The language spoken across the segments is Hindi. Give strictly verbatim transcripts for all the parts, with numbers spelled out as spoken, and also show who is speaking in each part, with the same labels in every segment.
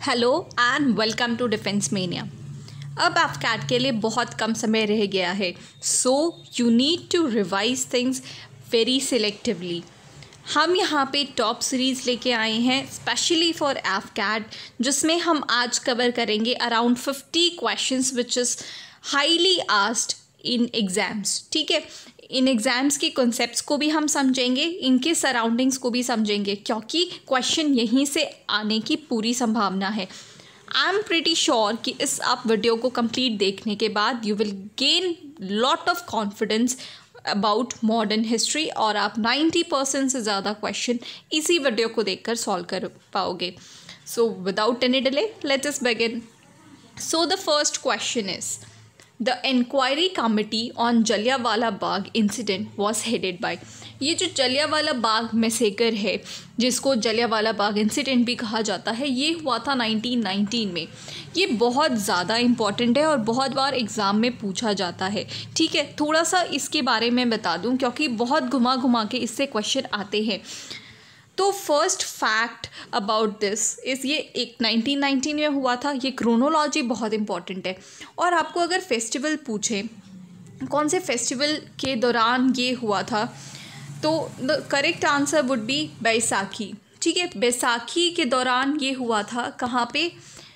Speaker 1: Hello and welcome to defence mania. अब एफकैट के लिए बहुत कम समय रह गया है, so you need to revise things very selectively. हम यहाँ पे टॉप सीरीज़ लेके आए हैं स्पेशली फॉर एफकैट, जिसमें हम आज कवर करेंगे around fifty questions which is highly asked in exams. ठीक है, इन एग्ज़ाम्स के कॉन्सेप्ट्स को भी हम समझेंगे, इनके सराउंडिंग्स को भी समझेंगे, क्योंकि क्वेश्चन यहीं से आने की पूरी संभावना है। आई एम प्रिटी श्योर कि इस आप वीडियो को कंप्लीट देखने के बाद you will gain lot of confidence about modern history और आप नाइन्टी परसेंट से ज़्यादा क्वेश्चन इसी वीडियो को देखकर सॉल्व कर पाओगे। So without any delay let us begin. So the first question is the inquiry committee on Jallianwala Bagh incident was headed by. ये जो जलियांवाला बाग मैसेकर है, जिसको जलियांवाला बाग इंसिडेंट भी कहा जाता है, ये हुआ था नाइनटीन नाइनटीन में। ये बहुत ज़्यादा इम्पॉर्टेंट है और बहुत बार एग्ज़ाम में पूछा जाता है। ठीक है, थोड़ा सा इसके बारे में बता दूं क्योंकि बहुत घुमा घुमा के इससे क्वेश्चन आते हैं। तो first fact about this is ये एक नाइनटीन नाइनटीन में हुआ था। ये क्रोनोलॉजी बहुत इंपॉर्टेंट है। और आपको अगर फेस्टिवल पूछें कौन से फेस्टिवल के दौरान ये हुआ था, तो the correct answer would be Baisakhi. ठीक है, बैसाखी के दौरान ये हुआ था। कहाँ पे?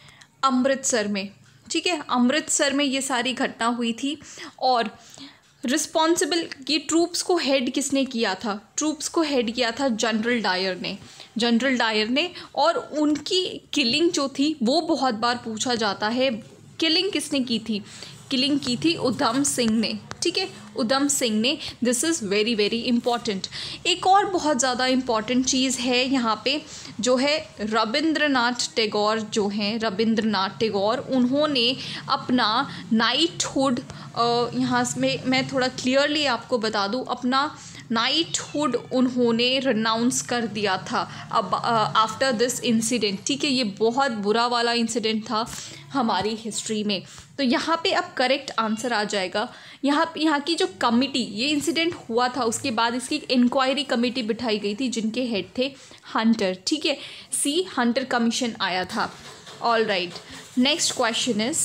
Speaker 1: अमृतसर में। ठीक है, अमृतसर में ये सारी घटना हुई थी। और रिस्पॉन्सिबल ये ट्रूप्स को हेड किसने किया था? ट्रूप्स को हेड किया था जनरल डायर ने जनरल डायर ने और उनकी किलिंग जो थी वो बहुत बार पूछा जाता है। किलिंग किसने की थी? किलिंग की थी उधम सिंह ने। ठीक है, उधम सिंह ने। This is very very important. एक और बहुत ज़्यादा इम्पॉर्टेंट चीज़ है यहाँ पे, जो है रविंद्रनाथ टैगोर जो हैं रविंद्रनाथ टैगोर, उन्होंने अपना नाइटहुड, यहाँ में मैं थोड़ा क्लियरली आपको बता दूँ, अपना नाइटहुड उन्होंने रिनाउंस कर दिया था अब आफ्टर दिस इंसिडेंट। ठीक है, ये बहुत बुरा वाला इंसिडेंट था हमारी हिस्ट्री में। तो यहाँ पे अब करेक्ट आंसर आ जाएगा। यहाँ यहाँ की जो कमिटी, ये इंसिडेंट हुआ था उसके बाद इसकी इंक्वायरी कमेटी बिठाई गई थी जिनके हेड थे हंटर। ठीक है, सी हंटर कमीशन आया था। All right, next question is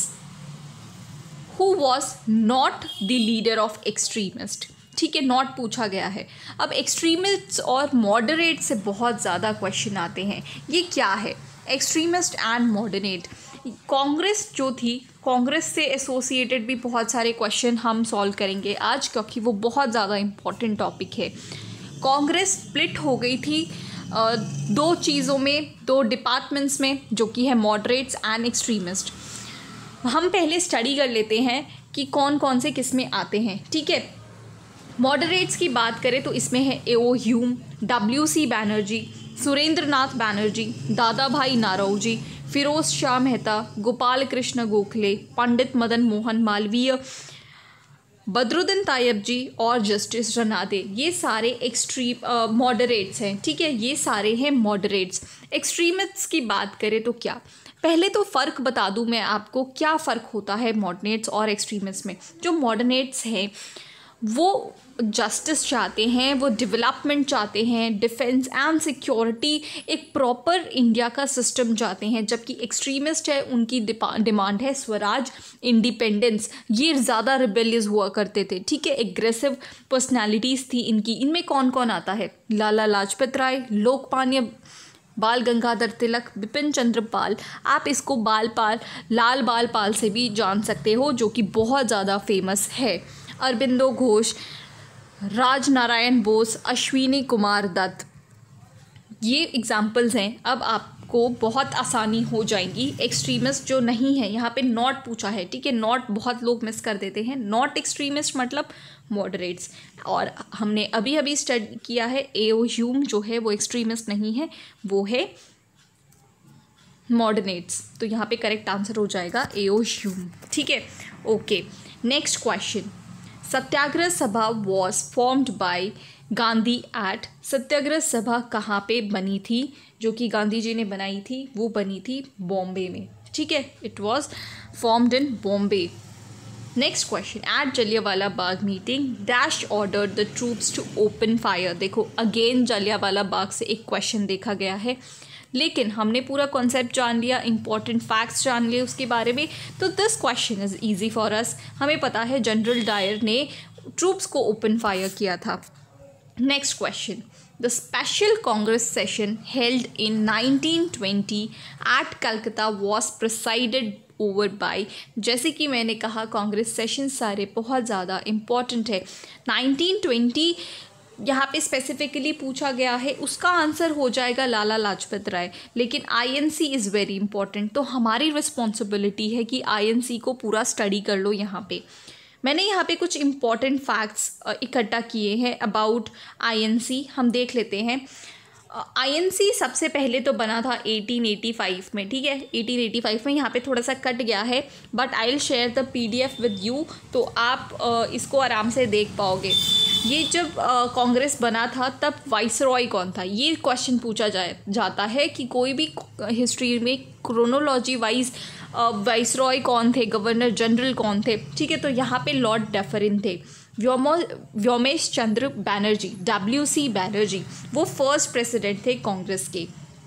Speaker 1: who was not the leader of extremist. ठीक है, नॉट पूछा गया है। अब एक्सट्रीमिस्ट और मॉडरेट से बहुत ज़्यादा क्वेश्चन आते हैं। ये क्या है? Extremist and moderate. कांग्रेस जो थी, कांग्रेस से एसोसिएटेड भी बहुत सारे क्वेश्चन हम सॉल्व करेंगे आज, क्योंकि वो बहुत ज़्यादा इम्पॉर्टेंट टॉपिक है। कांग्रेस स्प्लिट हो गई थी आ, दो चीज़ों में, दो डिपार्टमेंट्स में, जो कि है मॉडरेट्स एंड एक्सट्रीमिस्ट। हम पहले स्टडी कर लेते हैं कि कौन कौन से किस में आते हैं। ठीक है, मॉडरेट्स की बात करें तो इसमें है A O. Hume, W C Banerjee, Surendra Nath Banerjee, Dadabhai नारौजी, Firoz Shah Mehta, Gopal Krishna Gokhale, Pandit Madan Mohan Malviya, Badruddin तायब जी और जस्टिस रनादे। ये सारे एक्सट्रीम मॉडरेट्स हैं। ठीक है, ये सारे हैं मॉडरेट्स। एक्सट्रीमिस्ट्स की बात करें तो क्या, पहले तो फ़र्क बता दूं मैं आपको, क्या फ़र्क होता है मॉडरेट्स और एक्सट्रीमिस्ट में। जो मॉडरेट्स हैं वो जस्टिस चाहते हैं, वो डेवलपमेंट चाहते हैं, डिफेंस एंड सिक्योरिटी, एक प्रॉपर इंडिया का सिस्टम चाहते हैं। जबकि एक्सट्रीमिस्ट है, उनकी डिमांड है स्वराज, इंडिपेंडेंस। ये ज़्यादा रिबेलियस हुआ करते थे। ठीक है, एग्रेसिव पर्सनालिटीज़ थी इनकी। इनमें कौन कौन आता है? लाला लाजपत राय, लोकमान्य बाल गंगाधर तिलक, बिपिन चंद्र पाल। आप इसको बाल पाल, लाल बाल पाल से भी जान सकते हो, जो कि बहुत ज़्यादा फेमस है। अरबिंदो घोष, राजनारायण बोस, अश्विनी कुमार दत्त, ये एग्जाम्पल्स हैं। अब आपको बहुत आसानी हो जाएगी। एक्सट्रीमिस्ट जो नहीं है, यहाँ पे नॉट पूछा है। ठीक है, नॉट बहुत लोग मिस कर देते हैं। नॉट एक्सट्रीमिस्ट मतलब मॉडरेट्स। और हमने अभी अभी स्टडी किया है ए.ओ. ह्यूम जो है वो एक्सट्रीमिस्ट नहीं है, वो है मॉडरेट्स। तो यहाँ पे करेक्ट आंसर हो जाएगा ए.ओ. ह्यूम। ठीक है, okay, next question. Satyagraha Sabha was formed by Gandhi at. Satyagraha Sabha कहाँ पे बनी थी? जो कि गांधी जी ने बनाई थी, वो बनी थी बॉम्बे में। ठीक है, it was formed in Bombay. Next question, at Jallianwala Bagh meeting dash order the troops to open fire. देखो अगेन जलियांवाला बाग से एक क्वेश्चन देखा गया है। लेकिन हमने पूरा कॉन्सेप्ट जान लिया, इंपॉर्टेंट फैक्ट्स जान लिए उसके बारे में, तो this question is easy for us. हमें पता है जनरल डायर ने ट्रूप्स को ओपन फायर किया था। Next question, the special Congress session held in nineteen twenty at Calcutta was presided over by. जैसे कि मैंने कहा कांग्रेस सेशन सारे बहुत ज़्यादा इम्पॉर्टेंट है। नाइनटीन ट्वेंटी यहाँ पे स्पेसिफिकली पूछा गया है, उसका आंसर हो जाएगा लाला लाजपत राय, लेकिन आईएनसी इज़ वेरी इंपॉर्टेंट, तो हमारी रिस्पॉन्सिबिलिटी है कि आईएनसी को पूरा स्टडी कर लो। यहाँ पे मैंने यहाँ पे कुछ इम्पॉर्टेंट फैक्ट्स इकट्ठा किए हैं अबाउट आईएनसी, हम देख लेते हैं। आईएनसी uh, सबसे पहले तो बना था एटीन एटी फाइव में, ठीक है, एटीन एटी फाइव में। यहाँ पे थोड़ा सा कट गया है, but I will share the PDF with you, तो आप uh, इसको आराम से देख पाओगे। ये जब कांग्रेस uh, बना था तब वाइसरॉय कौन था, ये क्वेश्चन पूछा जाए जाता है कि कोई भी हिस्ट्री में क्रोनोलॉजी वाइज वाइसरॉय कौन थे, गवर्नर जनरल कौन थे, ठीक है। तो यहाँ पे लॉर्ड डफरिन थे। व्योमो व्योमेश चंद्र बैनर्जी, डब्ल्यू सी बैनर्जी, वो फर्स्ट प्रेसिडेंट थे कांग्रेस के।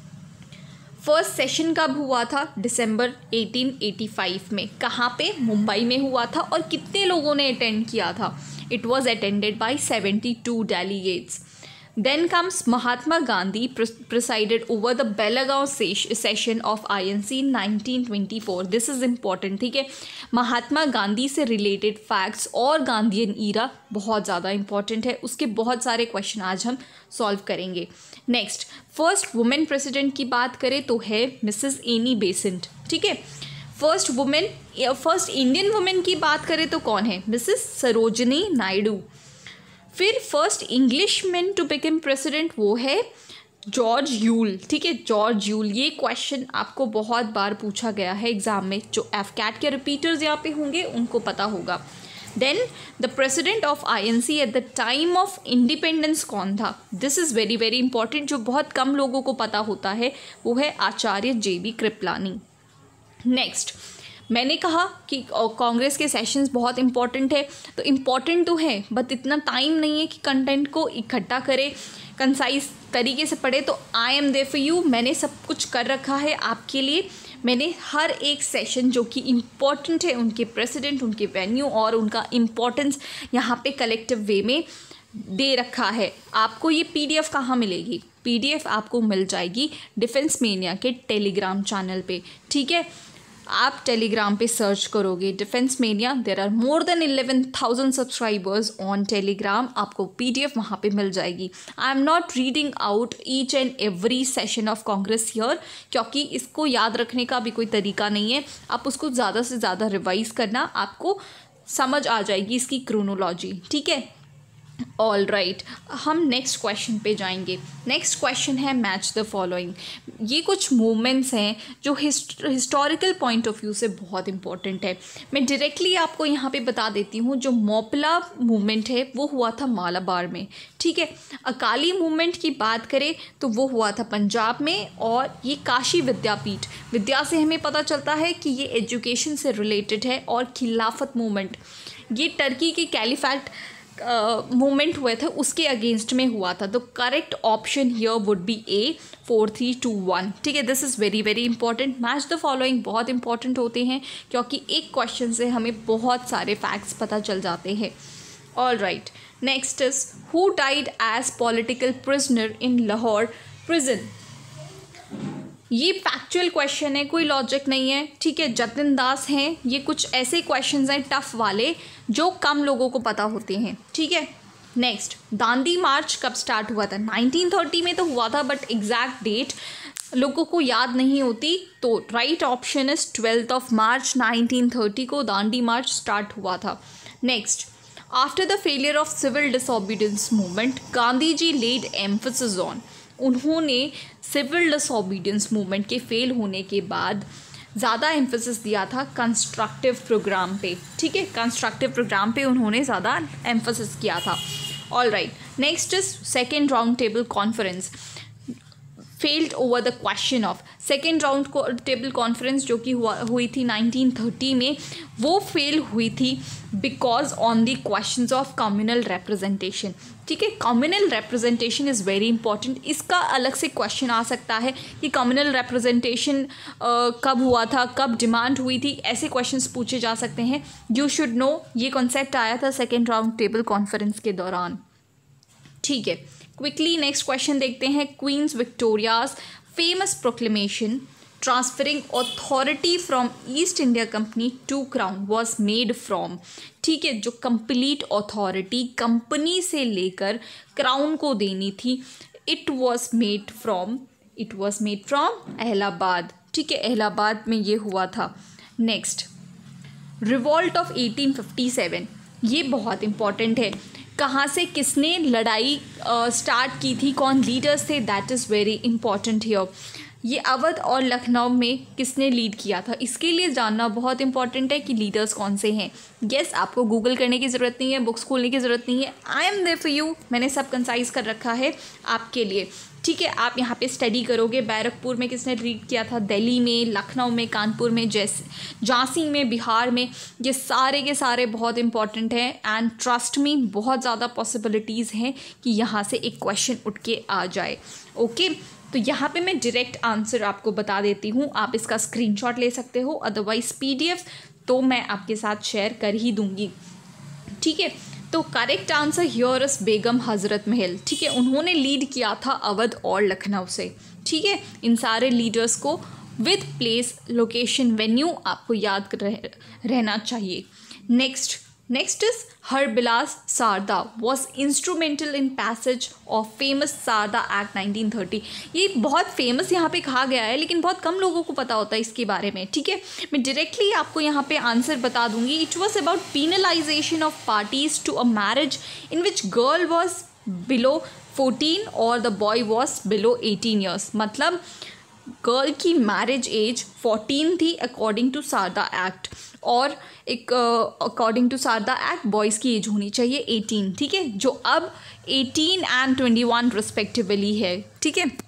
Speaker 1: फर्स्ट सेशन कब हुआ था? दिसंबर एटीन एटी फाइव में। कहाँ पे? मुंबई में हुआ था। और कितने लोगों ने अटेंड किया था? It was attended by seventy two delegates. Then comes Mahatma Gandhi presided over the Belagavi session of I N C in nineteen twenty four. This is important, ठीक है। महात्मा गांधी से रिलेटेड फैक्ट्स और गांधीयन ईरा बहुत ज़्यादा इंपॉर्टेंट है, उसके बहुत सारे क्वेश्चन आज हम सॉल्व करेंगे। नेक्स्ट, फर्स्ट वुमेन प्रेसिडेंट की बात करें तो है मिसेस एनी बेसेंट, ठीक है। First women first Indian women की बात करें तो कौन है? मिसेस सरोजिनी नायडू। फिर first English man to become president वो है जॉर्ज यूल, ठीक है, जॉर्ज यूल। ये क्वेश्चन आपको बहुत बार पूछा गया है एग्जाम में, जो एफ कैट के रिपीटर्स यहाँ पे होंगे उनको पता होगा। Then the president of INC at the time of independence कौन था? This is very very important, जो बहुत कम लोगों को पता होता है, वो है Acharya J B Kripalani. Next, मैंने कहा कि कांग्रेस के सेशंस बहुत इंपॉर्टेंट है, तो इम्पॉर्टेंट तो है बट इतना टाइम नहीं है कि कंटेंट को इकट्ठा करें, कंसाइज तरीके से पढ़े। तो I am there for you, मैंने सब कुछ कर रखा है आपके लिए। मैंने हर एक सेशन जो कि इम्पॉर्टेंट है, उनके प्रेसिडेंट, उनके वेन्यू और उनका इम्पोर्टेंस यहाँ पे कलेक्टिव वे में दे रखा है। आपको ये पीडीएफ कहाँ मिलेगी? पीडीएफ आपको मिल जाएगी डिफेंस मेनिया के टेलीग्राम चैनल पे, ठीक है। आप टेलीग्राम पे सर्च करोगे defence mania, there are more than eleven thousand subscribers on Telegram, आपको पीडीएफ वहाँ पे मिल जाएगी। I am not reading out each and every session of Congress here, क्योंकि इसको याद रखने का भी कोई तरीका नहीं है। आप उसको ज़्यादा से ज़्यादा रिवाइज करना, आपको समझ आ जाएगी इसकी क्रोनोलॉजी, ठीक है। ऑल राइट, हम नेक्स्ट क्वेश्चन पे जाएंगे। नेक्स्ट क्वेश्चन है मैच द फॉलोइंग। ये कुछ मूवमेंट्स हैं जो हिस्टोरिकल पॉइंट ऑफ व्यू से बहुत इंपॉर्टेंट है। मैं डायरेक्टली आपको यहाँ पे बता देती हूँ, जो मोपला मूवमेंट है वो हुआ था मालाबार में, ठीक है। अकाली मूवमेंट की बात करें तो वो हुआ था पंजाब में, और ये काशी विद्यापीठ, विद्या से हमें पता चलता है कि ये एजुकेशन से रिलेटेड है। और खिलाफत मूवमेंट, ये टर्की के कैलिफेट मूवमेंट हुए थे उसके अगेंस्ट में हुआ था। तो correct option here would be A, four three two one, ठीक है। This is very very important. Match the following बहुत इंपॉर्टेंट होते हैं, क्योंकि एक क्वेश्चन से हमें बहुत सारे फैक्ट्स पता चल जाते हैं। All right, next is who died as political prisoner in Lahore prison. ये फैक्चुअल क्वेश्चन है, कोई लॉजिक नहीं है, ठीक है। जतिन दास हैं, ये कुछ ऐसे क्वेश्चंस हैं टफ वाले जो कम लोगों को पता होते हैं, ठीक है। नेक्स्ट, दांडी मार्च कब स्टार्ट हुआ था? नाइनटीन थर्टी में तो हुआ था, बट एग्जैक्ट डेट लोगों को याद नहीं होती। तो right option is twelfth of March nineteen thirty को दांडी मार्च स्टार्ट हुआ था। Next, after the failure of civil disobedience movement Gandhi ji led emphasis on. उन्होंने सिविल डिसोबीडियंस मूवमेंट के फेल होने के बाद ज़्यादा एम्फेसिस दिया था कंस्ट्रक्टिव प्रोग्राम पे, ठीक है। कंस्ट्रक्टिव प्रोग्राम पे उन्होंने ज़्यादा एम्फेसिस किया था। All right, next is second round table conference. Failed over the question of second round table conference जो कि हुआ हुई थी नाइनटीन थर्टी में, वो फेल हुई थी because on the questions of communal representation. ठीक है, communal representation is very important. इसका अलग से क्वेश्चन आ सकता है कि कम्युनल रिप्रेजेंटेशन कब हुआ था, कब डिमांड हुई थी, ऐसे क्वेश्चंस पूछे जा सकते हैं। यू शुड नो, ये कॉन्सेप्ट आया था सेकेंड राउंड टेबल कॉन्फ्रेंस के दौरान। ठीक है, क्विकली नेक्स्ट क्वेश्चन देखते हैं। Queen's Victoria's famous proclamation transferring authority from East India company to crown was made from. ठीक है, जो कंप्लीट अथॉरिटी कंपनी से लेकर क्राउन को देनी थी, it was made from it was made from Allahabad. ठीक है, इलाहाबाद में ये हुआ था। Next, revolt of eighteen fifty seven, ये बहुत इंपॉर्टेंट है। कहाँ से किसने लड़ाई स्टार्ट uh, की थी, कौन लीडर्स थे, that is very important here. ये अवध और लखनऊ में किसने लीड किया था, इसके लिए जानना बहुत इंपॉर्टेंट है कि लीडर्स कौन से हैं। येस, आपको गूगल करने की ज़रूरत नहीं है, बुक्स खोलने की ज़रूरत नहीं है। I am there for you, मैंने सब कंसाइज कर रखा है आपके लिए। ठीक है, आप यहाँ पे स्टडी करोगे। बैरकपुर में किसने लीड किया था, दिल्ली में, लखनऊ में, कानपुर में, जैसे झांसी में, बिहार में, ये सारे के सारे बहुत इंपॉर्टेंट हैं। एंड ट्रस्ट मी, बहुत ज़्यादा पॉसिबिलिटीज़ हैं कि यहाँ से एक क्वेश्चन उठ के आ जाए। ओके, तो यहाँ पे मैं डायरेक्ट आंसर आपको बता देती हूँ, आप इसका स्क्रीनशॉट ले सकते हो, अदरवाइज पीडीएफ तो मैं आपके साथ शेयर कर ही दूँगी। ठीक है, तो correct answer here is Begum Hazrat Mahal. ठीक है, उन्होंने लीड किया था अवध और लखनऊ से। ठीक है, इन सारे लीडर्स को विद प्लेस, लोकेशन, वेन्यू आपको याद रह, रहना चाहिए। Next next is Harbilas Sarda was instrumental in passage of famous Sarda act nineteen thirty. ये बहुत फेमस यहाँ पे कहा गया है, लेकिन बहुत कम लोगों को पता होता है इसके बारे में। ठीक है, मैं डायरेक्टली आपको यहाँ पे आंसर बता दूंगी। It was about penalization of parties to a marriage in which girl was below fourteen और the boy was below eighteen years. मतलब गर्ल की मैरिज एज फोर्टीन थी अकॉर्डिंग टू सारदा एक्ट, और एक according to Sarda act boys की एज होनी चाहिए एटीन। ठीक है, जो अब eighteen and twenty one respectively है। ठीक है,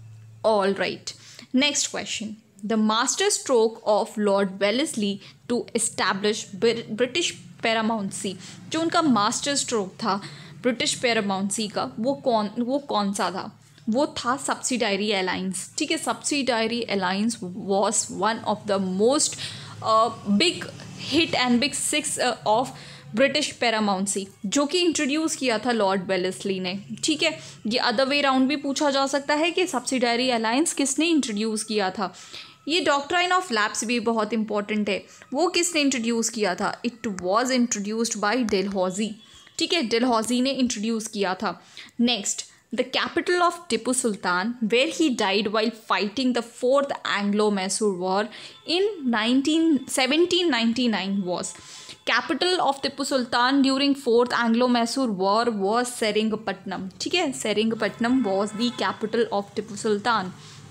Speaker 1: all right. Next question, the master stroke of Lord Wellesley to establish British paramountcy. जो उनका मास्टर स्ट्रोक था ब्रिटिश पैरामाउंसी का, वो कौन वो कौन सा था? वो था सब्सिडायरी अलायंस। ठीक है, subsidiary alliance was one of the most big hit and big six of British paramountcy, जो कि इंट्रोड्यूस किया था लॉर्ड वेलेस्ली ने। ठीक है, ये अदर वे राउंड भी पूछा जा सकता है कि सब्सिडायरी अलायंस किसने इंट्रोड्यूस किया था। ये डॉक्ट्राइन ऑफ लैप्स भी बहुत इंपॉर्टेंट है, वो किसने इंट्रोड्यूस किया था? It was introduced by Dalhousie. ठीक है, डलहौजी ने इंट्रोड्यूस किया था। Next, the capital of Tipu Sultan, where he died while fighting the fourth Anglo-Mysore War in seventeen ninety-nine was. Capital of Tipu Sultan during fourth Anglo-Mysore War was Seringapatam. ठीक है, Seringapatam was the capital of Tipu Sultan.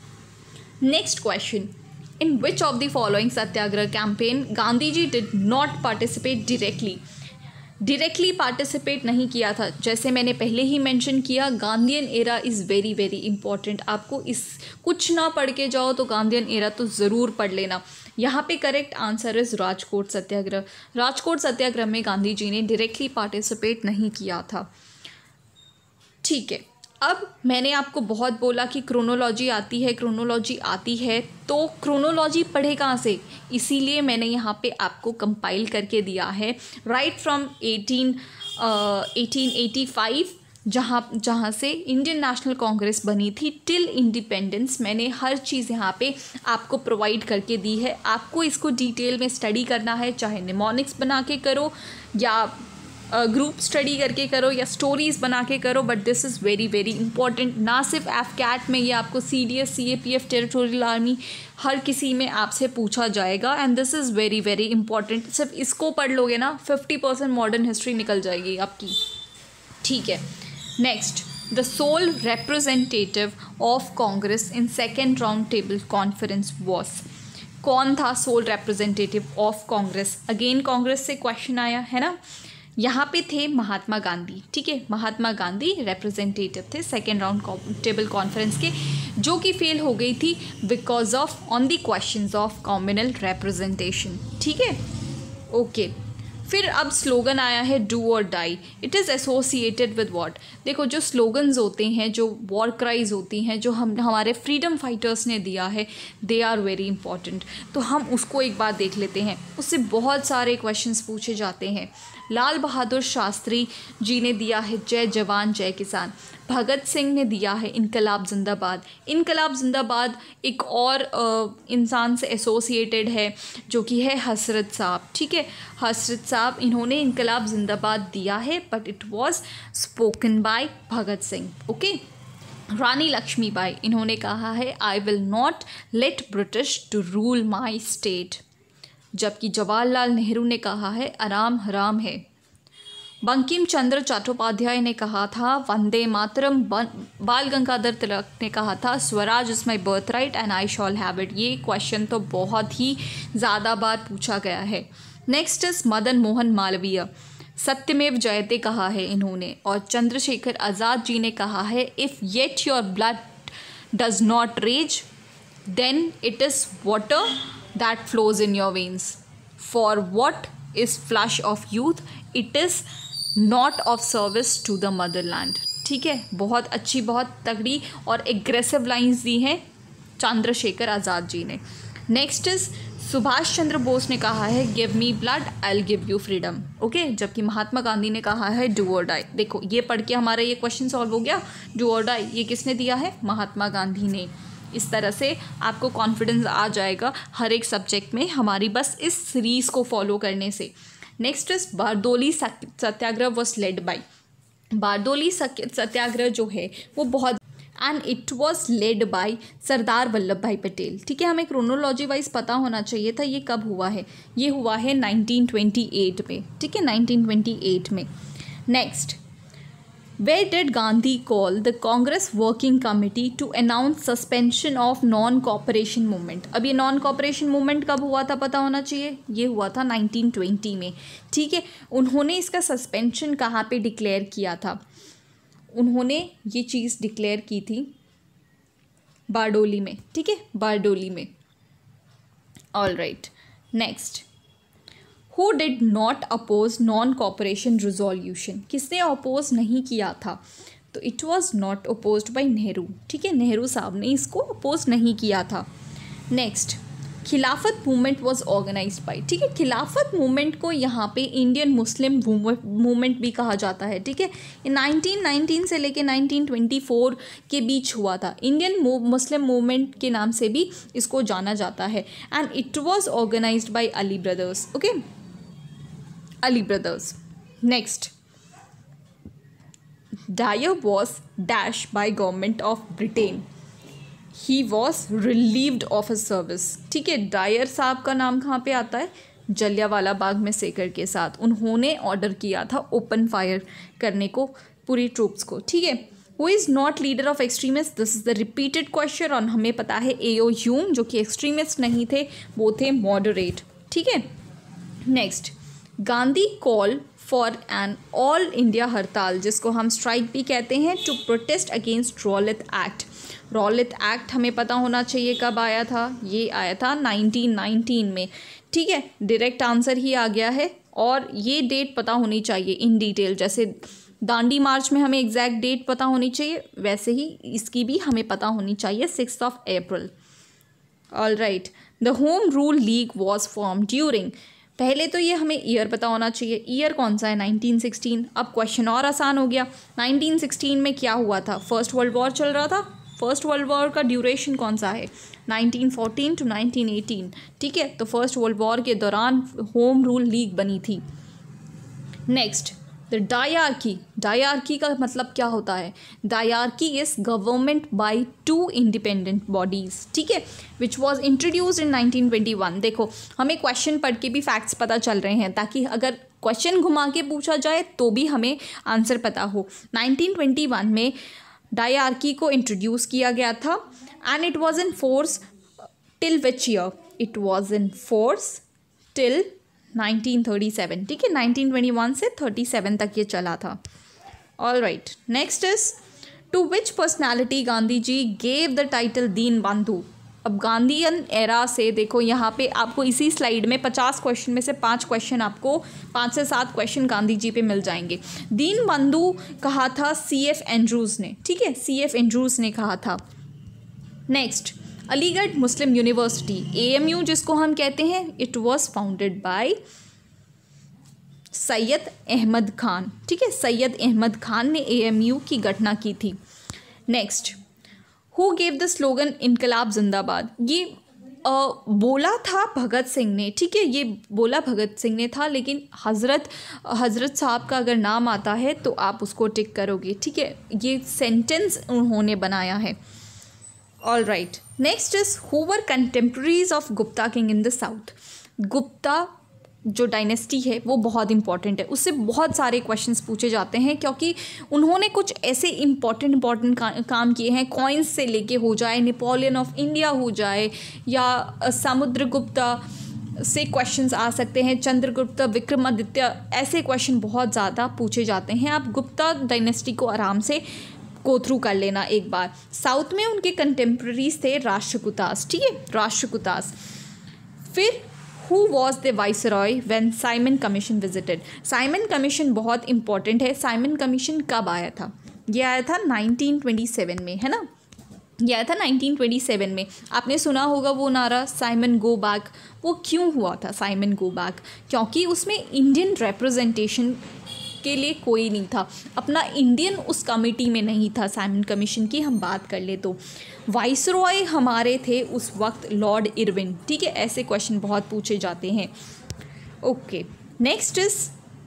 Speaker 1: Next question. In which of the following Satyagraha campaign Gandhiji did not participate directly? Directly participate नहीं किया था। जैसे मैंने पहले ही मेंशन किया, Gandhian era is very very important. आपको इस कुछ ना पढ़ के जाओ तो गांधीयन एरा तो ज़रूर पढ़ लेना। यहाँ पे correct answer is Rajkot Satyagraha. Rajkot Satyagraha में गांधी जी ने डायरेक्टली पार्टिसिपेट नहीं किया था। ठीक है, अब मैंने आपको बहुत बोला कि क्रोनोलॉजी आती है क्रोनोलॉजी आती है तो क्रोनोलॉजी पढ़े कहाँ से, इसीलिए मैंने यहाँ पे आपको कंपाइल करके दिया है right from eighteen eighteen eighty five, जहाँ जहाँ से इंडियन नेशनल कांग्रेस बनी थी टिल इंडिपेंडेंस। मैंने हर चीज़ यहाँ पे आपको प्रोवाइड करके दी है। आपको इसको डिटेल में स्टडी करना है, चाहे निमोनिक्स बना के करो या ग्रुप स्टडी करके करो या स्टोरीज़ बना के करो, but this is very very important. ना सिर्फ एफ कैट में, ये आपको C D S, C A P F, territorial army, हर किसी में आपसे पूछा जाएगा and this is very very important. सिर्फ इसको पढ़ लोगे ना फिफ्टी परसेंट मॉडर्न हिस्ट्री निकल जाएगी आपकी। ठीक है, next, the sole representative of Congress in second round table conference was. कौन था sole representative of Congress? Again Congress से क्वेश्चन आया है ना। यहाँ पे थे महात्मा गांधी, ठीक है, महात्मा गांधी रिप्रेजेंटेटिव थे सेकेंड राउंड टेबल कॉन्फ्रेंस के, जो कि फेल हो गई थी because of on the questions of communal representation, ठीक है, ओके। फिर अब स्लोगन आया है do or die. It is associated with what. देखो जो स्लोगन्स होते हैं, जो वॉर क्राइज होती हैं, जो हम हमारे फ्रीडम फाइटर्स ने दिया है, दे आर वेरी इंपॉर्टेंट। तो हम उसको एक बार देख लेते हैं। उससे बहुत सारे क्वेश्चंस पूछे जाते हैं। लाल बहादुर शास्त्री जी ने दिया है जय जवान जय किसान। भगत सिंह ने दिया है इनकलाब जिंदाबाद। इनकलाब जिंदाबाद एक और इंसान से एसोसिएटेड है जो कि है हसरत साहब, ठीक है, हसरत साहब इन्होंने इनकलाब जिंदाबाद दिया है, but it was spoken by Bhagat Singh, okay. Rani Lakshmibai, इन्होंने कहा है I will not let British to rule my state, जबकि जवाहरलाल नेहरू ने कहा है आराम हराम है। बंकिम चंद्र चट्टोपाध्याय ने कहा था वंदे मातरम। बाल गंगाधर तिलक ने कहा था swaraj is my birthright and I shall have it. ये क्वेश्चन तो बहुत ही ज़्यादा बार पूछा गया है। नेक्स्ट इज मदन मोहन मालवीय, सत्यमेव जयते कहा है इन्होंने। और चंद्रशेखर आज़ाद जी ने कहा है if yet your blood does not rage then it is water that flows in your veins, for what is flush of youth, it is not of service to the motherland, ठीक है। बहुत अच्छी, बहुत तगड़ी और एग्रेसिव लाइंस दी हैं चंद्रशेखर आज़ाद जी ने। नेक्स्ट इज सुभाष चंद्र बोस ने कहा है give me blood I will give you freedom, okay, जबकि महात्मा गांधी ने कहा है डू और डाई। देखो ये पढ़ के हमारा ये क्वेश्चन सॉल्व हो गया। डू और डाई ये किसने दिया है? महात्मा गांधी ने। इस तरह से आपको कॉन्फिडेंस आ जाएगा हर एक सब्जेक्ट में हमारी, बस इस सीरीज़ को फॉलो करने से। Next is Bardoli Satyagraha was led by. Bardoli Satyagraha जो है वो बहुत and it was led by Sardar Vallabhbhai Patel, ठीक है। हमें क्रोनोलॉजी वाइज पता होना चाहिए था ये कब हुआ है। ये हुआ है नाइनटीन ट्वेंटी एट में, ठीक है, नाइनटीन ट्वेंटी एट में। Next, Where did Gandhi call the Congress Working Committee to announce suspension of non-cooperation movement? अब ये non-cooperation movement कब हुआ था पता होना चाहिए। ये हुआ था नाइनटीन ट्वेंटी में, ठीक है। उन्होंने इसका सस्पेंशन कहाँ पे डिक्लेयर किया था? उन्होंने ये चीज़ डिक्लेयर की थी बारडोली में, ठीक है, बारडोली में। All right, next, Who did not oppose non-cooperation resolution? किसने अपोज नहीं किया था? तो it was not opposed by Nehru, ठीक है, नेहरू साहब ने इसको अपोज नहीं किया था। नेक्स्ट, खिलाफत मूवमेंट वॉज ऑर्गेनाइज्ड बाई, ठीक है, खिलाफत मूवमेंट को यहाँ पे इंडियन मुस्लिम मूवमेंट भी कहा जाता है, ठीक है। ये नाइनटीन नाइनटीन से लेके नाइनटीन ट्वेंटी फोर के बीच हुआ था। इंडियन मुस्लिम मूवमेंट के नाम से भी इसको जाना जाता है। And it was organised by Ali brothers, okay, Ali brothers. Next, Dyer was dash by government of Britain. He was relieved of his service, ठीक है। डायर साहब का नाम कहाँ पे आता है? जलियांवाला बाग में सेकर के साथ उन्होंने ऑर्डर किया था ओपन फायर करने को पूरी ट्रूप्स को, ठीक है। Who is not leader of extremist? This is the repeated question. और हमें पता है एओ ह्यूम जो कि एक्सट्रीमिस्ट नहीं थे, वो थे मॉडरेट, ठीक है। Next, Gandhi call for an all India hartal, जिसको हम स्ट्राइक भी कहते हैं, to protest against Rowlatt act. Rowlatt act हमें पता होना चाहिए कब आया था। ये आया था नाइनटीन नाइनटीन में, ठीक है, डायरेक्ट आंसर ही आ गया है। और ये डेट पता होनी चाहिए इन डिटेल, जैसे दांडी मार्च में हमें एग्जैक्ट डेट पता होनी चाहिए, वैसे ही इसकी भी हमें पता होनी चाहिए, six of April. All right, the home rule league was form during, पहले तो ये हमें ईयर पता होना चाहिए। ईयर कौन सा है? Nineteen sixteen. अब क्वेश्चन और आसान हो गया। नाइनटीन सिक्सटीन में क्या हुआ था? फर्स्ट वर्ल्ड वॉर चल रहा था। फर्स्ट वर्ल्ड वॉर का ड्यूरेशन कौन सा है? Nineteen fourteen to nineteen eighteen, ठीक है। तो फर्स्ट वर्ल्ड वॉर के दौरान होम रूल लीग बनी थी। Next, the dyarchy. डायरकी का मतलब क्या होता है? Diarchy is government by two independent bodies, ठीक है, which was introduced in nineteen twenty one. देखो हमें क्वेश्चन पढ़ के भी फैक्ट्स पता चल रहे हैं, ताकि अगर क्वेश्चन घुमा के पूछा जाए तो भी हमें आंसर पता हो। नाइनटीन ट्वेंटी वन में डायरकी को इंट्रोड्यूस किया गया था and it was in force till which year? It was in force till nineteen thirty seven, ठीक है, नाइनटीन ट्वेंटी वन से थर्टी सेवन तक ये चला था। All right, next is to which personality Gandhi ji gave the title Deen Bandhu. अब गांधीयन एरा से देखो यहाँ पे आपको इसी स्लाइड में पचास क्वेश्चन में से पाँच क्वेश्चन आपको पाँच से सात क्वेश्चन गांधी जी पे मिल जाएंगे। दीन बंधु कहा था सी एफ एंड्रूज ने, ठीक है, सी एफ एंड्रूज ने कहा था। Next, Aligarh Muslim University A M U जिसको हम कहते हैं, it was founded by Syed Ahmad Khan, ठीक है, सैयद अहमद खान ने ए एम यू की गठना की थी। Next, who gave the slogan इनकलाब जिंदाबाद। ये आ, बोला था भगत सिंह ने, ठीक है, ये बोला भगत सिंह ने था, लेकिन हज़रत हज़रत साहब का अगर नाम आता है तो आप उसको टिक करोगे, ठीक है, ये सेंटेंस उन्होंने बनाया है। All right, next is who were contemporaries of Gupta king in the south. Gupta जो डायनेस्टी है वो बहुत इंपॉर्टेंट है, उससे बहुत सारे क्वेश्चंस पूछे जाते हैं क्योंकि उन्होंने कुछ ऐसे इंपॉर्टेंट इंपॉर्टेंट का, काम किए हैं, कॉइन्स से लेके हो जाए, नेपोलियन ऑफ इंडिया हो जाए, या समुद्रगुप्ता से क्वेश्चंस आ सकते हैं, चंद्रगुप्त, विक्रमादित्य, ऐसे क्वेश्चन बहुत ज़्यादा पूछे जाते हैं। आप गुप्ता डायनेस्टी को आराम से गो थ्रू कर लेना एक बार। साउथ में उनके कंटेम्प्रेरीज थे राष्ट्रकूटास, ठीक है, राष्ट्रकूटास। फिर who was the viceroy when Simon commission visited. Simon commission बहुत इंपॉर्टेंट है। साइमन कमीशन कब आया था? ये आया था नाइनटीन ट्वेंटी सेवन में, है ना, ये आया था नाइनटीन ट्वेंटी सेवन में। आपने सुना होगा वो नारा साइमन गो बैक। वो क्यों हुआ था साइमन गो बैक? क्योंकि उसमें इंडियन रिप्रेजेंटेशन के लिए कोई नहीं था, अपना इंडियन उस कमेटी में नहीं था। साइमन कमीशन की हम बात कर ले तो वाइसरॉय हमारे थे उस वक्त लॉर्ड इरविन, ठीक है, ऐसे क्वेश्चन बहुत पूछे जाते हैं। ओके, नेक्स्ट इज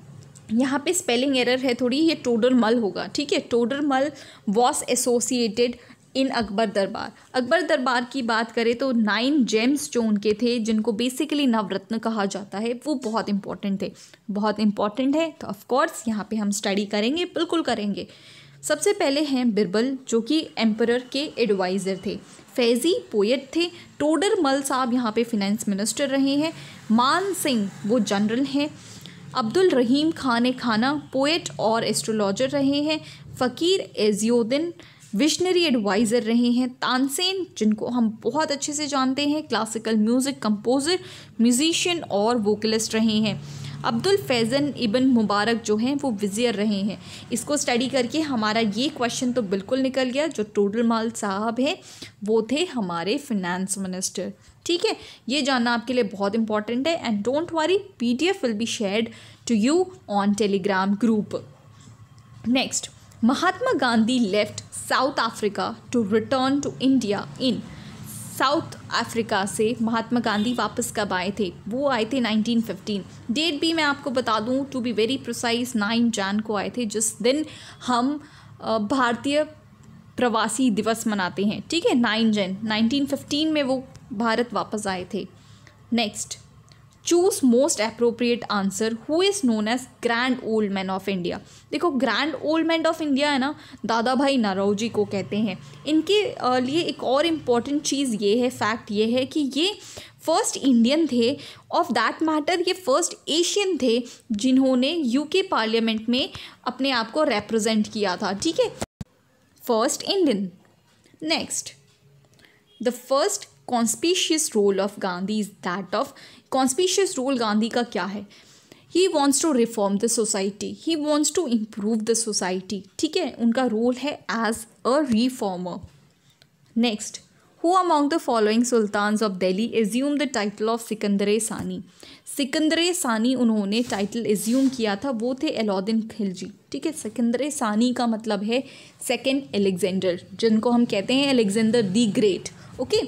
Speaker 1: यहाँ पे स्पेलिंग एरर है थोड़ी, ये टोडरमल होगा, ठीक है, Todarmal was associated in Akbar darbar. Akbar दरबार की बात करें तो नाइन जेम्स जो उनके थे, जिनको बेसिकली नवरत्न कहा जाता है, वो बहुत इंपॉर्टेंट थे, बहुत इंपॉर्टेंट है। तो ऑफ कोर्स यहाँ पे हम स्टडी करेंगे, बिल्कुल करेंगे। सबसे पहले हैं बिरबल जो कि एम्परर के एडवाइज़र थे। फैज़ी पोएट थे। टोडरमल साहब यहाँ पे फिनेंस मिनिस्टर रहे हैं। मान सिंह वो जनरल हैं। अब्दुल रहीम खान खाना पोएट और एस्ट्रोलॉजर रहे हैं। फ़कीर एजियोद्दीन विशनरी एडवाइज़र रहे हैं। तानसेन जिनको हम बहुत अच्छे से जानते हैं, क्लासिकल म्यूज़िक कंपोज़र, म्यूजिशियन और वोकलिस्ट रहे हैं। अब्दुल फैज़न इब्न मुबारक जो हैं वो विज़ियर रहे हैं। इसको स्टडी करके हमारा ये क्वेश्चन तो बिल्कुल निकल गया। जो टोडरमल साहब हैं वो थे हमारे फिनेंस मिनिस्टर, ठीक है, ये जानना आपके लिए बहुत इंपॉर्टेंट है। And don't worry, PDF will be shared to you on Telegram group. Next, Mahatma Gandhi left South Africa to return to India in. South Africa से महात्मा गांधी वापस कब आए थे? वो आए थे नाइनटीन फिफ्टीन। डेट भी मैं आपको बता दूं, to be very precise, nine Jan को आए थे, जिस दिन हम भारतीय प्रवासी दिवस मनाते हैं, ठीक है, नाइन जैन नाइनटीन फिफ्टीन में वो भारत वापस आए थे। Next, choose most appropriate answer. Who is known as grand old man of India. देखो, grand old man of India है ना, दादा भाई नौरोजी को कहते हैं। इनके लिए एक और इम्पॉर्टेंट चीज़ ये है, फैक्ट ये है कि ये फर्स्ट इंडियन थे, ऑफ दैट मैटर ये फर्स्ट एशियन थे जिन्होंने यूके पार्लियामेंट में अपने आप को रिप्रेजेंट किया था, ठीक है, first Indian. Next, the first conspicuous role of Gandhi is that of. Conspicuous role Gandhi का क्या है? He wants to reform the society, he wants to improve the society, ठीक है, उनका रोल है as a reformer. Next, who among the following sultans of Delhi assume the title of Sikandar Sani. Sikandar सानी उन्होंने टाइटल एज्यूम किया था, वो थे अलाउद्दीन खिलजी, ठीक है। सिकंदर सानी का मतलब है सेकेंड एलेक्जेंडर, जिनको हम कहते हैं Alexander the great, okay.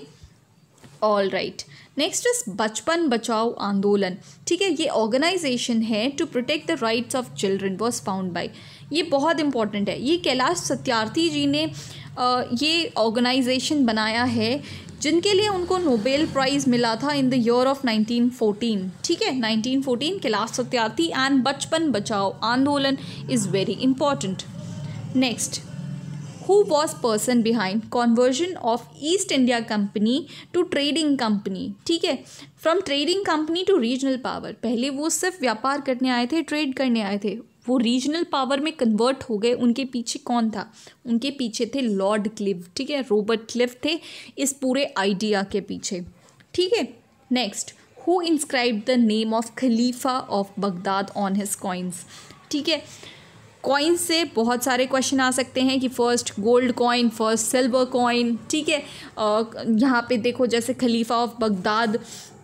Speaker 1: All right, next is Bachpan Bachao Andolan, ठीक है, ये ऑर्गेनाइजेशन है to protect the rights of children, was found by. ये बहुत इंपॉर्टेंट है। ये कैलाश सत्यार्थी जी ने आ, ये ऑर्गेनाइजेशन बनाया है, जिनके लिए उनको नोबेल प्राइज़ मिला था in the year of nineteen fourteen, ठीक है, nineteen fourteen. Kailash Satyarthi and Bachpan Bachao Andolan is very important. Next, who was person behind conversion of East India company to trading company, ठीक है, from trading company to regional power. पहले वो सिर्फ व्यापार करने आए थे, ट्रेड करने आए थे, वो रीजनल पावर में कन्वर्ट हो गए। उनके पीछे कौन था? उनके पीछे थे लॉर्ड क्लिव, ठीक है, रॉबर्ट क्लिव थे इस पूरे आइडिया के पीछे, ठीक है। Next, who inscribed the name of खलीफा of Baghdad on his coins, ठीक है। कॉइन से बहुत सारे क्वेश्चन आ सकते हैं कि first gold coin, first silver coin, ठीक है। यहाँ पे देखो जैसे खलीफा ऑफ बगदाद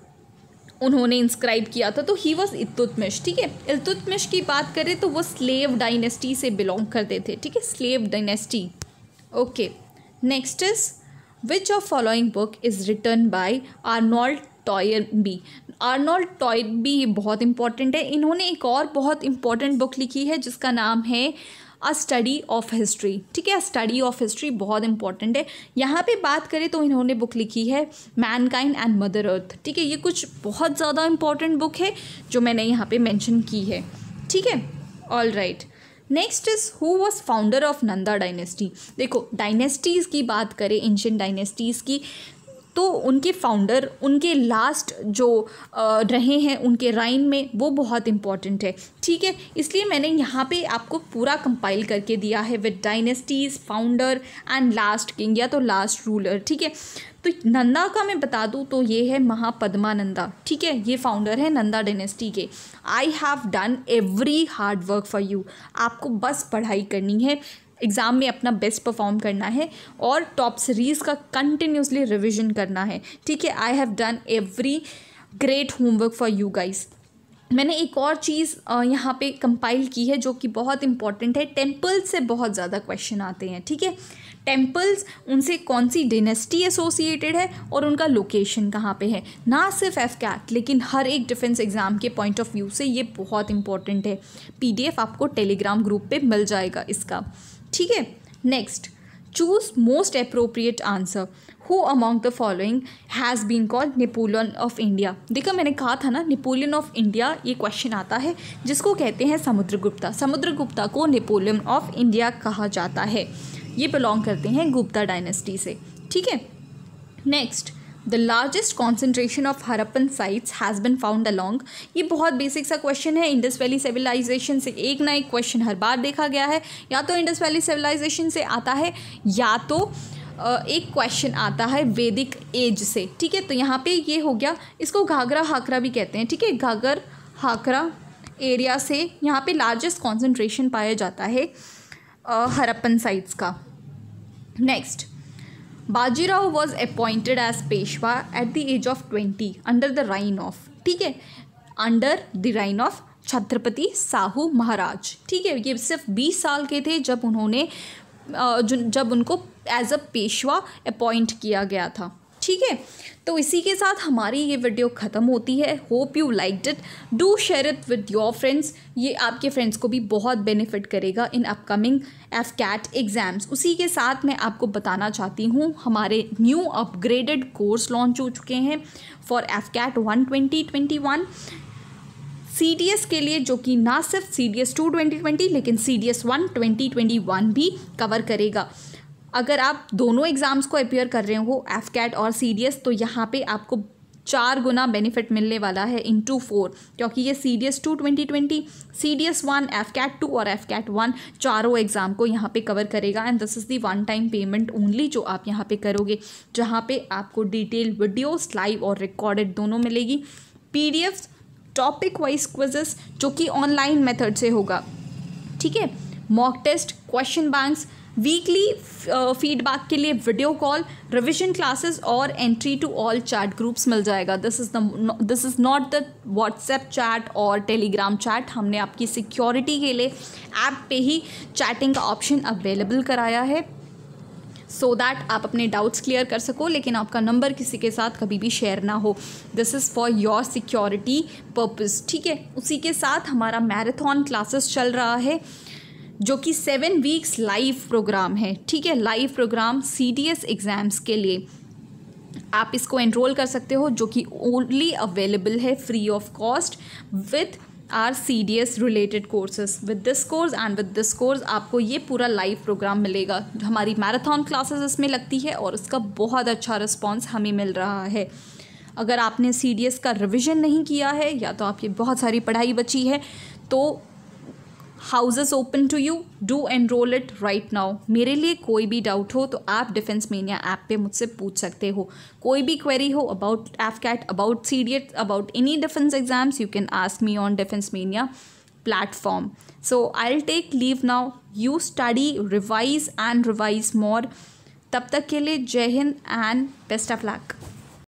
Speaker 1: उन्होंने इंस्क्राइब किया था तो ही वॉज इल्तुतमिश, ठीक है। इल्तुतमिश की बात करें तो वो स्लेव डायनेस्टी से बिलोंग करते थे, ठीक है, slave dynasty. Okay, next is which of following book is written by Arnold Toynbee. Arnold Toynbee बहुत इंपॉर्टेंट है। इन्होंने एक और बहुत इंपॉर्टेंट बुक लिखी है जिसका नाम है अ स्टडी ऑफ हिस्ट्री, ठीक है। अ स्टडी ऑफ हिस्ट्री बहुत इंपॉर्टेंट है। यहाँ पे बात करें तो इन्होंने बुक लिखी है मैनकाइंड एंड मदर अर्थ, ठीक है। ये कुछ बहुत ज़्यादा इंपॉर्टेंट बुक है जो मैंने यहाँ पे मेंशन की है, ठीक है। All right, next is who was founder of Nanda dynasty. देखो डायनेस्टीज़ की बात करें, एंशिएंट डायनेस्टीज़ की, तो उनके फाउंडर, उनके लास्ट जो आ, रहे हैं उनके राइन में, वो बहुत इंपॉर्टेंट है, ठीक है। इसलिए मैंने यहाँ पे आपको पूरा कंपाइल करके दिया है with dynasties, founder and last king या तो लास्ट रूलर, ठीक है। तो नंदा का मैं बता दूँ तो ये है महापद्मानंदा, ठीक है, ये फाउंडर है नंदा डायनेस्टी के। I have done every hard work for you. आपको बस पढ़ाई करनी है, एग्ज़ाम में अपना बेस्ट परफॉर्म करना है और टॉप सीरीज़ का कंटिन्यूसली रिवीजन करना है, ठीक है। I have done every great homework for you guys. मैंने एक और चीज़ यहाँ पे कंपाइल की है जो कि बहुत इंपॉर्टेंट है। टेम्पल्स से बहुत ज़्यादा क्वेश्चन आते हैं, ठीक है। टेम्पल्स, उनसे कौन सी डिनेस्टी एसोसिएटेड है और उनका लोकेशन कहाँ पे है, ना सिर्फ एफ कैट लेकिन हर एक डिफेंस एग्ज़ाम के पॉइंट ऑफ व्यू से ये बहुत इंपॉर्टेंट है। पीडीएफ आपको टेलीग्राम ग्रुप पे मिल जाएगा इसका, ठीक है। Next, choose most appropriate answer. Who among the following has been called Napoleon of India. देखो मैंने कहा था ना नेपोलियन ऑफ इंडिया, ये क्वेश्चन आता है, जिसको कहते हैं समुद्रगुप्ता। समुद्रगुप्ता को नेपोलियन ऑफ इंडिया कहा जाता है। ये बिलोंग करते हैं गुप्ता डायनेस्टी से, ठीक है। Next, the largest concentration of Harappan sites has been found along. ये बहुत बेसिक सा क्वेश्चन है। इंडस वैली सिविलाइजेशन से एक ना एक क्वेश्चन हर बार देखा गया है, या तो इंडस वैली सिविलाइजेशन से आता है या तो एक क्वेश्चन आता है वैदिक एज से, ठीक है। तो यहाँ पे ये हो गया, इसको घाघरा हाकरा भी कहते हैं, ठीक है। घाघर हाकरा एरिया से यहाँ पे लार्जेस्ट कॉन्सेंट्रेशन पाया जाता है हरप्पन साइट्स का। Next, Bajirao was appointed as Peshwa at the age of twenty under the reign of, ठीक है, under the reign of Chhatrapati Shahu Maharaj, ठीक है। ये सिर्फ बीस साल के थे जब उन्होंने जब उनको एज अ पेशवा अपॉइंट किया गया था, ठीक है। तो इसी के साथ हमारी ये वीडियो ख़त्म होती है। Hope you liked it, do share it with your friends. ये आपके फ्रेंड्स को भी बहुत बेनिफिट करेगा in upcoming AFCAT exams. उसी के साथ मैं आपको बताना चाहती हूँ हमारे न्यू अपग्रेडेड कोर्स लॉन्च हो चुके हैं for AFCAT one twenty twenty one C D S के लिए, जो कि ना सिर्फ C D S two twenty twenty लेकिन C D S one twenty twenty one भी कवर करेगा। अगर आप दोनों एग्ज़ाम्स को अपियर कर रहे हो एफ कैट और सी डी एस, तो यहाँ पे आपको चार गुना बेनिफिट मिलने वाला है इन टू फोर, क्योंकि ये C D S two twenty twenty, C D S one, AFCAT two और एफ कैट वन चारों एग्ज़ाम को यहाँ पे कवर करेगा। And this is the one time payment only जो आप यहाँ पे करोगे, जहाँ पे आपको डिटेल वीडियोस लाइव और रिकॉर्डेड दोनों मिलेगी, P D F, topic wise quizzes जो कि ऑनलाइन मेथड से होगा, ठीक है, mock test, question banks, weekly feedback के लिए वीडियो कॉल, रिविजन क्लासेस और entry to all chat groups मिल जाएगा। This is the this is not the WhatsApp chat और टेलीग्राम चैट। हमने आपकी सिक्योरिटी के लिए ऐप पे ही चैटिंग का ऑप्शन अवेलेबल कराया है सो so दैट आप अपने डाउट्स क्लियर कर सको, लेकिन आपका नंबर किसी के साथ कभी भी शेयर ना हो। This is for your security purpose, ठीक है। उसी के साथ हमारा मैराथन क्लासेस चल रहा है जो कि सेवन वीक्स लाइव प्रोग्राम है, ठीक है, live programme C D S exams के लिए। आप इसको एनरोल कर सकते हो, जो कि ओनली अवेलेबल है free of cost with our C D S related courses. With this course and with this course आपको ये पूरा लाइव प्रोग्राम मिलेगा। हमारी मैराथन क्लासेस इसमें लगती है और इसका बहुत अच्छा रिस्पॉन्स हमें मिल रहा है। अगर आपने सी डी एस का रिविज़न नहीं किया है या तो आपकी बहुत सारी पढ़ाई बची है तो houses open to you, do enrol it right now. मेरे लिए कोई भी डाउट हो तो आप डिफेंस मेनिया ऐप पे मुझसे पूछ सकते हो। कोई भी क्वेरी हो about AFCAT, about C D S, about any defence exams, you can ask me on Defence Mania platform. So I will take leave now. You study, revise and revise more. तब तक के लिए Jai Hind and best of luck.